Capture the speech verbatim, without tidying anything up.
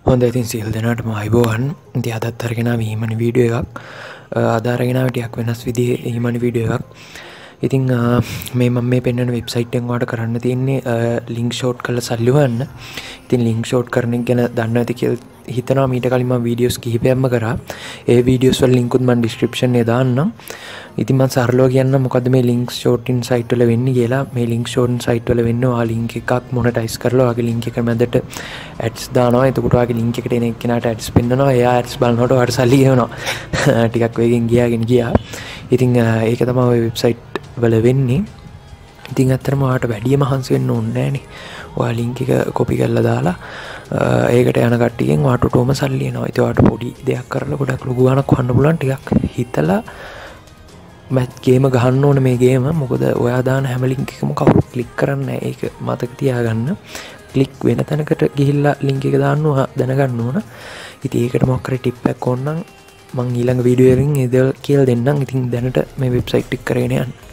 හොඳ ඉතින් සියලු දෙනාටම අයබෝවන්. ඉතින් අදත් අරගෙන ආවි ඊමණි වීඩියෝ එකක්. අද අරගෙන ආවි ටිකක් වෙනස් විදිහේ ඊමණි වීඩියෝ එකක්. ඉතින් මේ මම මේ පෙන්වන වෙබ්සයිට් එකෙන් ඔයාලට කරන්න තියෙන්නේ ලින්ක් ෂෝට් කරලා සල්ලි හොයන්න. ඉතින් ලින්ක් ෂෝට් කරන එක ගැන දන්නේ නැති කියලා හිතනවා. මීට කලින් මම වීඩියෝස් කිහිපයක්ම කරා. ඒ වීඩියෝස් වල ලින්ක් උත් මම ඩිස්ක්‍රිප්ෂන් එකේ දාන්නම්. ඉතින් මම සරලව කියන්නම් මොකද්ද මේ ලින්ක් ෂෝටින් සයිට් වල වෙන්නේ කියලා. මේ ලින්ක් ෂෝටින් සයිට් වල වෙන්නේ ඔයා ලින්ක් එකක් මොනටයිස් කරලා ඔයාගේ ලින්ක් එක මැදට ඇඩ්ස් දානවා. එතකොට ඔයාගේ ලින්ක් එකට එන එක්කෙනාට ඇඩ්ස් පෙන්නනවා. එයා ඇඩ්ස් බලනකොට ඔයාට සල්ලි ගෙවනවා. ටිකක් වේගෙන් ගියාගෙන ගියා. ඉතින් ඒක තමයි ඔය වෙබ්සයිට් වල වෙන්නේ. ඉතින් ඇත්තටම ඔයාට වැඩිය මහන්සි වෙන්න ඕනේ නෑනේ. ඔයා ලින්ක් එක කොපි කරලා දාලා ඒකට යන කට්ටියගෙන් ඔයාට ටෝම සල්ලි එනවා. ඉතින් ඔයාට පොඩි දෙයක් කරලා ගොඩක් ලොකු ගාණක් වහන්න පුළුවන්. ටිකක් හිතලා මැච් ගේම ගහන්න ඕනේ මේ ගේම. මොකද ඔයා දාන හැම ලින්ක් එකම කවුරුත් ක්ලික් කරන්නේ නැහැ. ඒක මතක තියාගන්න. ක්ලික් වෙන තැනකට ගිහිල්ලා ලින්ක් එක දාන්න ඕන දැනගන්න ඕන. ඉතින් ඒකට මොකක් හරි ටිප් එකක් ඕන නම් මම ඊළඟ වීඩියෝ එකකින් ඒ දේවල් කියලා දෙන්නම්. ඉතින් දැනට මේ වෙබ්සයිට් එක කරගෙන යන්න.